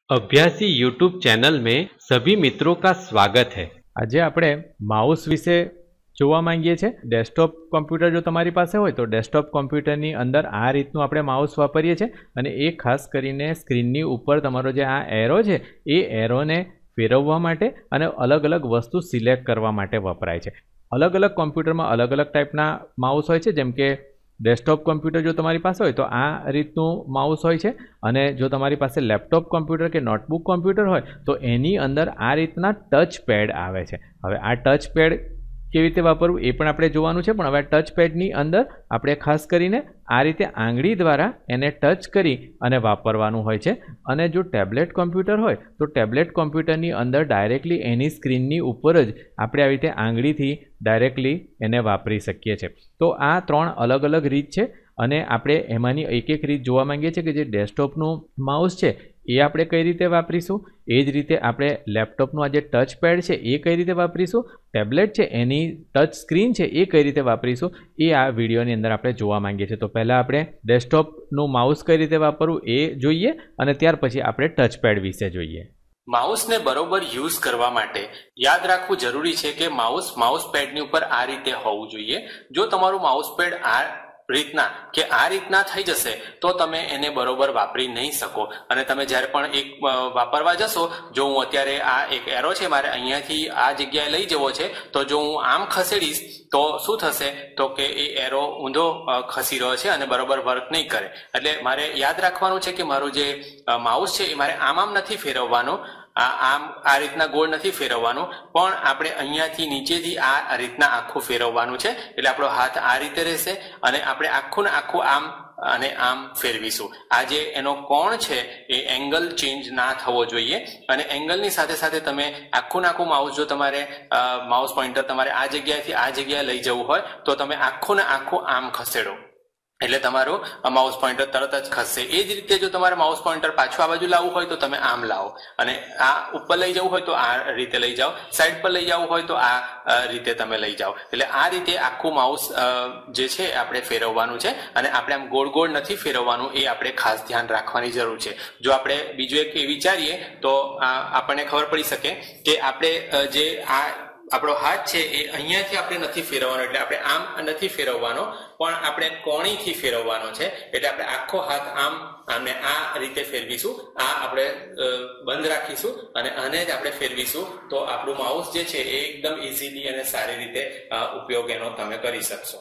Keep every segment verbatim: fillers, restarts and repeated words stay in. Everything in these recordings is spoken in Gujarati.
अभ्यासी यूट्यूब चैनल में सभी मित्रों का स्वागत है। आज આપણે માઉસ વિશે જોવા માંગીએ છીએ। ડેસ્કટોપ કમ્પ્યુટર જો તમારી પાસે હોય તો ડેસ્કટોપ કમ્પ્યુટરની અંદર આ રીતનું આપણે માઉસ વાપરીએ છીએ અને એ ખાસ કરીને સ્ક્રીનની ઉપર તમારો જે આ એરો છે એ એરોને ફેરવવા માટે અને અલગ અલગ વસ્તુ સિલેક્ટ કરવા માટે વપરાય છે। અલગ અલગ કમ્પ્યુટરમાં અલગ અલગ ટાઈપના માઉસ હોય છે, જેમ કે डेस्कटॉप कम्प्यूटर जो तमारी पास होय तो आ रीतनु माउस होय छे अने जो तमारी पासे लैपटॉप कम्प्यूटर के नोटबुक कम्प्यूटर होय तो एनी अंदर आ रीतना टच पेड आवे छे। हवे आ टच पेड केवी रीते वापरवुं ए पण आपणे जोवानुं छे, पण हवे टच पेडनी अंदर आपणे खास करीने आ रीते आंगળી द्वारा एने टच करी अने वापरवानुं होय छे। अने जो टेब्लेट कम्प्यूटर होय तो टेब्लेट कम्प्यूटरनी अंदर डायरेक्टली एनी स्क्रीननी उपर ज आपणे आ रीते आंगળીથી डायरेक्टली एने वापरी शकीए छे। तो आ त्रण अलग अलग रीत छे अने आपणे एमांनी एक एक रीत जोवा मांगीए छीए कि जे डेस्कटॉपनुं माउस छे ए आपणे कई रीते वापरीशुं, ए ज रीते आपणे लैपटॉपनुं आ जे टच पेड छे ए कई रीते वापरीशुं, टेब्लेट छे एनी टच स्क्रीन छे ए कई रीते वापरीशुं ए आ विडियोनी अंदर आपणे जोवा मांगीए छीए। तो पहला आपणे डेस्कटॉपनुं माउस कई रीते वापरवुं ए जोईए अने त्यार पछी आपणे टच पेड विશે जोईए। माउस ने बरोबर यूज करवा माटे याद राखवू जरूरी है कि माउस माउस पेडनी उपर आ रीते होवुं जोईए। जो तमारू माउस पेड आ रीतना के आ रीतना थई जशे तो तमे एने बरोबर वापरी नहीं सको अने तमे ज्यारे पण एक वापरवा जशो, जो हूँ अत्यारे आ एक एरो छे मारे अहींयाथी आ जग्याए लई जवो छे तो जो हूँ आम खसेड़ीश तो शुं थशे तो के ए एरो ऊंधो खसी रह्यो छे अने बरोबर वर्क नहीं करे। एटले मारे याद राखवानुं छे कि मारुं जे माउस छे ए मारे आम आम नथी फेरववानुं, आ आम आ रीतना गोल नहीं फेरववानुं पण आपणे अहींयाथी नीचेथी आ रीतना आखुं फेरववानुं छे। एटले आपणो हाथ आ रीते रहेशे अने आपणे आखुं ने आखुं आम अने आम फेरवीशुं। आ जे एनो कोण छे ए एंगल चेन्ज ना थवो जोईए अने एंगलनी साथे साथे तमे आखुं ने आखुं माउस जो तमारे माउस पॉइंटर तमारे आ जग्याएथी आ जग्याए लई जवुं होय तो तमे आखुं ने आखुं आम खसेडो એટલે તમારો માઉસ પોઇન્ટર તરત જ ખસશે। એ જ રીતે જો તમારે માઉસ પોઇન્ટર પાછું આ બાજુ લાવવું હોય તો તમે આમ લાવો અને આ ઉપર લઈ જવું હોય તો આ રીતે લઈ જાઓ, સાઈડ પર લઈ જવું હોય તો આ રીતે તમે લઈ જાઓ। એટલે આ રીતે આખું માઉસ જે છે આપણે ફેરવવાનું છે અને આપણે આમ ગોળ ગોળ નથી ફેરવવાનું, એ આપણે ખાસ ધ્યાન રાખવાની જરૂર છે। જો આપણે બીજું એક વિચારીએ તો આપણને ખબર પડી શકે કે આપણે જે આ આપણો હાથ છે એ અહીંયાથી આપણે નથી ફેરવવાનો, એટલે આપણે આમ નથી ફેરવવાનો પણ આપણે કોણીથી ફેરવવાનો છે। એટલે આપણે આખો હાથ આમ આમને આ રીતે ફેરવીશું, આ આપણે બંધ રાખીશું અને આને જ આપણે ફેરવીશું તો આપણું માઉસ જે છે એ એકદમ ઇઝીલી અને સારી રીતે ઉપયોગ એનો તમે કરી શકશો।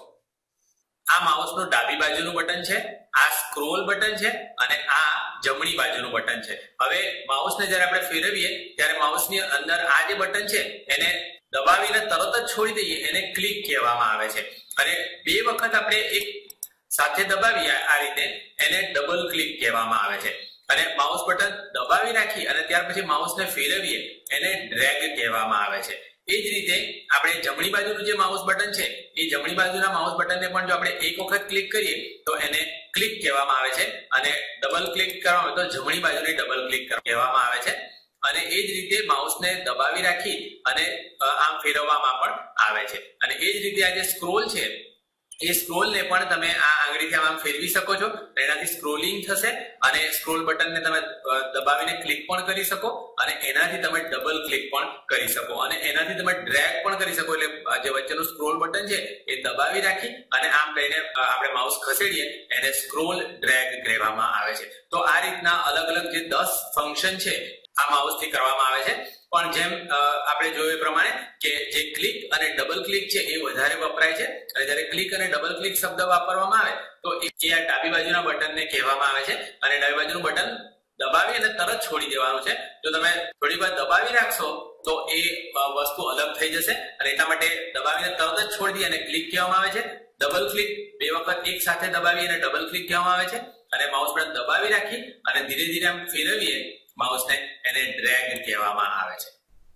આ માઉસનું ડાબી બાજુનું બટન છે, આ સ્ક્રોલ બટન છે અને આ જમણી બાજુનું બટન છે। હવે માઉસને જ્યારે આપણે ફેરવીએ ત્યારે માઉસની અંદર આ જે બટન છે એને દબાવીને તરત જ છોડી દઈએ એને ક્લિક કહેવામાં આવે છે અને બે વખત આપણે એક સાથે દબાવીએ આ રીતે એને ડબલ ક્લિક કહેવામાં આવે છે અને માઉસ બટન દબાવી રાખી અને ત્યાર પછી માઉસને ફેરવીએ એને ડ્રેગ કહેવામાં આવે છે। એ જ રીતે આપણે જમણી બાજુનું જે માઉસ બટન છે એ જમણી બાજુના માઉસ બટનને પણ જો આપણે એક વખત ક્લિક કરીએ તો એને ક્લિક કહેવામાં આવે છે અને ડબલ ક્લિક કરવામાં આવે તો જમણી બાજુને ડબલ ક્લિક કહેવામાં આવે છે અને એ જ રીતે માઉસને દબાવી રાખી અને આમ ફેરવવામાં પણ આવે છે। અને એ જ રીતે આ જે સ્ક્રોલ છે એ સ્ક્રોલને પણ તમે આ આંગળીથી આમ ફેરવી શકો છો, એનાથી સ્ક્રોલિંગ થશે અને સ્ક્રોલ બટનને તમે દબાવીને ક્લિક પણ કરી શકો અને એનાથી તમે ડબલ ક્લિક પણ કરી શકો અને એનાથી તમે ડ્રેગ પણ કરી શકો। એટલે જે વચ્ચેનું સ્ક્રોલ બટન છે એ દબાવી રાખી અને આમ કરીને આપણે માઉસ ખસેડીએ એને સ્ક્રોલ ડ્રેગ કહેવામાં આવે છે। તો આ રીતના અલગ અલગ જે દસ ફંક્શન છે આ માઉસથી કરવામાં આવે છે। પણ જેમ આપણે જોયું એ પ્રમાણે કે જે ક્લિક અને ડબલ ક્લિક છે એ વધારે વપરાય છે અને જ્યારે ક્લિક અને ડબલ ક્લિક શબ્દ વાપરવામાં આવે તો એ આ ડાબી બાજુના બટનને કહેવામાં આવે છે અને ડાબી બાજુનું બટન દબાવી અને તરત છોડી દેવાનું છે। જો તમે થોડી વાર દબાવી રાખશો તો એ વસ્તુ અલગ થઈ જશે અને એટલા માટે દબાવીને તરત જ છોડી દઈએ અને ક્લિક કહેવામાં આવે છે। ડબલ ક્લિક બે વખત એક સાથે દબાવી અને ડબલ ક્લિક કહેવામાં આવે છે અને માઉસ બટન દબાવી રાખી અને ધીરે ધીરે આમ ફેરવીએ માઉસને એને ડ્રેગ કહેવામાં આવે છે।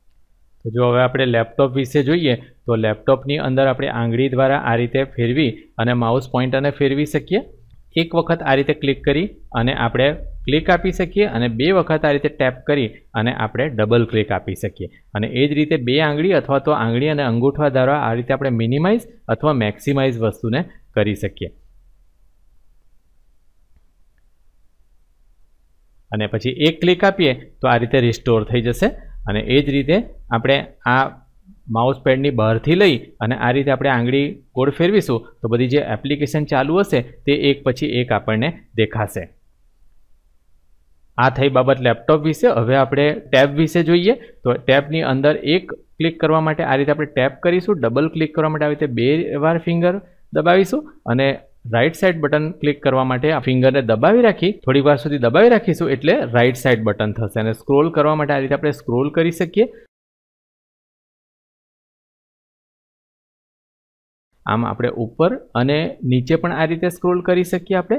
તો જો હવે આપણે લેપટોપ વિશે જોઈએ તો લેપટોપની અંદર આપણે આંગળી દ્વારા આ રીતે ફેરવી અને માઉસ પોઇન્ટરને ફેરવી શકીએ। એક વખત આ રીતે ક્લિક કરી અને આપણે ક્લિક આપી શકીએ અને બે વખત આ રીતે ટેપ કરી અને આપણે ડબલ ક્લિક આપી શકીએ અને એ જ રીતે બે આંગળી અથવા તો આંગળી અને અંગૂઠા દ્વારા આ રીતે આપણે મિનિમાઇઝ અથવા મેક્સિમાઇઝ વસ્તુને કરી શકીએ। અને પછી એક ક્લિક આપીએ તો આ રીતે રિસ્ટોર થઈ જશે। અને એ જ રીતે આપણે આ માઉસ પેડની બહારથી લઈ અને આ રીતે આપણે આંગળી ગોળ ફેરવીશું તો બધી જે એપ્લિકેશન ચાલુ હશે તે એક પછી એક આપણને દેખાશે। આ થઈ બાબત લેપટોપ વિશે। હવે આપણે ટેબ વિશે જોઈએ તો ટેબની અંદર એક ક્લિક કરવા માટે આ રીતે આપણે ટેપ કરીશું, ડબલ ક્લિક કરવા માટે આવી રીતે બે વાર ફિંગર દબાવીશું અને રાઈટ સાઈડ બટન ક્લિક કરવા માટે આ ફિંગરને દબાવી રાખી થોડી વાર સુધી દબાવી રાખીશું એટલે રાઈટ સાઈડ બટન થશે। અને સ્ક્રોલ કરવા માટે આ રીતે આપણે સ્ક્રોલ કરી શકીએ। આમ આપણે ઉપર અને નીચે પણ આ રીતે સ્ક્રોલ કરી શકીએ। આપણે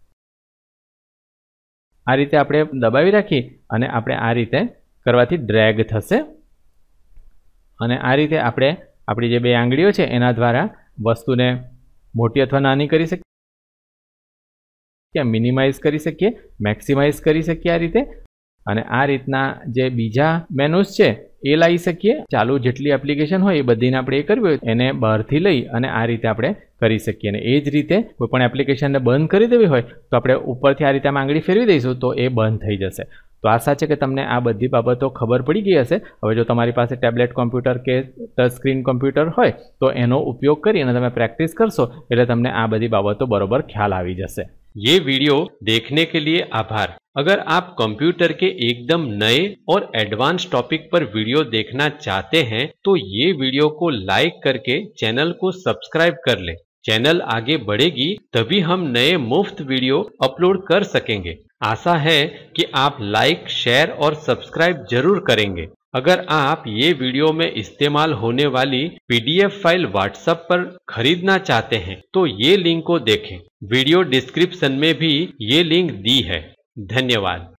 આ રીતે આપણે દબાવી રાખી અને આપણે આ રીતે કરવાથી ડ્રેગ થશે અને આ રીતે આપણે આપણી જે બે આંગળીઓ છે એના દ્વારા વસ્તુને મોટી અથવા નાની કરી શકીએ, મિનિમાઇઝ કરી શકીએ, મેક્સિમાઇઝ કરી શકીએ આ રીતે। અને આ રીતના જે બીજા મેનુસ છે એ લાવી શકીએ। ચાલુ જેટલી એપ્લિકેશન હોય એ બધીને આપણે એ કરવી હોય એને બહારથી લઈ અને આ રીતે આપણે કરી શકીએ। અને એ જ રીતે કોઈ પણ એપ્લિકેશનને બંધ કરી દેવી હોય તો આપણે ઉપરથી આ રીતે આમ આંગળી ફેરવી દઈશું તો એ બંધ થઈ જશે। તો આશા છે કે તમને આ બધી બાબતો ખબર પડી ગઈ હશે। હવે જો તમારી પાસે ટેબ્લેટ કોમ્પ્યુટર કે ટચ સ્ક્રીન કોમ્પ્યુટર હોય તો એનો ઉપયોગ કરી અને તમે પ્રેક્ટિસ કરશો એટલે તમને આ બધી બાબતો બરોબર ખ્યાલ આવી જશે। ये वीडियो देखने के लिए आभार। अगर आप कंप्यूटर के एकदम नए और एडवांस टॉपिक पर वीडियो देखना चाहते हैं तो ये वीडियो को लाइक करके चैनल को सब्सक्राइब कर लें। चैनल आगे बढ़ेगी तभी हम नए मुफ्त वीडियो अपलोड कर सकेंगे। आशा है कि आप लाइक, शेयर और सब्सक्राइब जरूर करेंगे। अगर आप ये वीडियो में इस्तेमाल होने वाली पीडीएफ फाइल व्हाट्सएप पर खरीदना चाहते हैं तो ये लिंक को देखें। वीडियो डिस्क्रिप्शन में भी ये लिंक दी है। धन्यवाद।